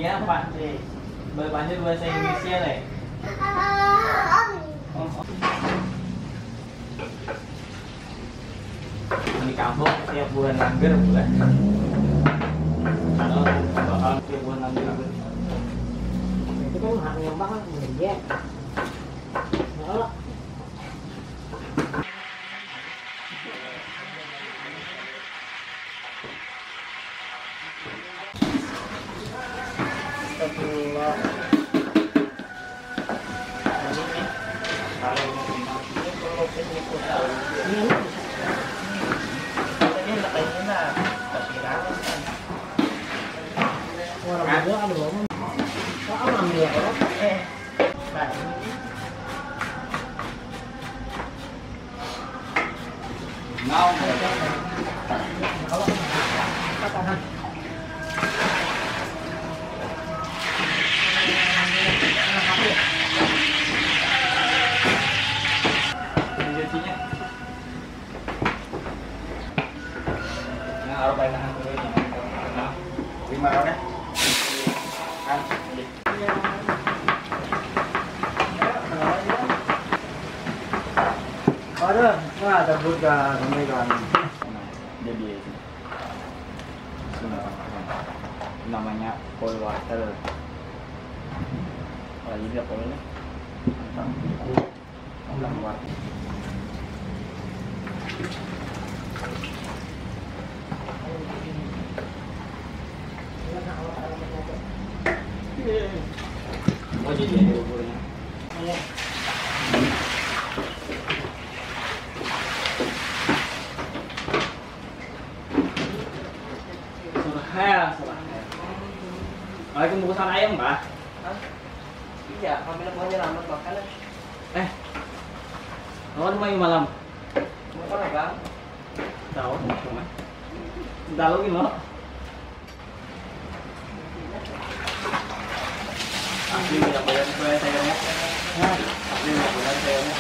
Iya Pak, berpanjang bahasa Indonesia nih. Di kampung tiap bulan langgar bulan. Kalau tiap bulan langgar. Itu kan hak ngembang kan dia. Kalau Astagfirullah. orang berdua kan belum. Kok aman dia ya? Nah, Kalau katakan jadinya. Nah, harus pakai tangan dulu ini. Nah, 5 orang ya. Kan, jadi. Ada, nggak terbuka sampai kan. Jadi namanya cold water. Oh, jadi apa ini? Cold water. Oh, jadi ada ukurnya. Waalaikumsalam bungkusan ayam, Mbak. Iya, kami namanya lambat makan. Kawan main malam. Mau apa, Bang? Tahu, cuma. Tahu gini, Asli tidak boleh sesuai sayurnya. Asli tidak boleh sayurnya.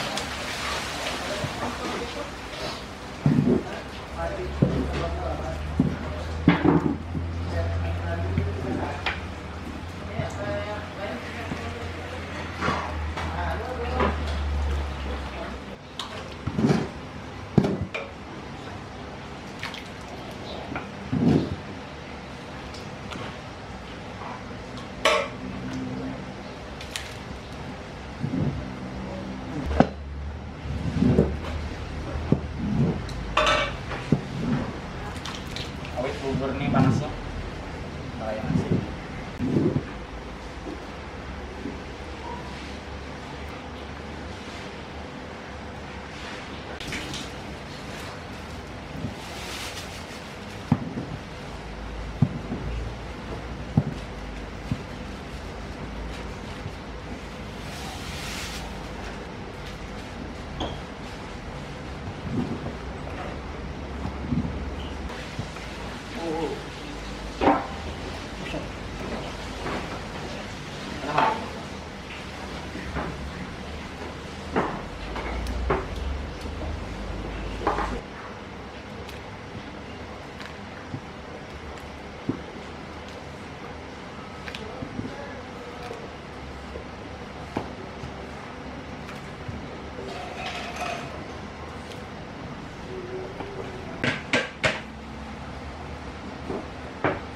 Awet bubur nih panasnya. Kayak nasi.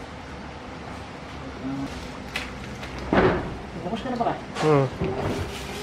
Fokus kan apa kan?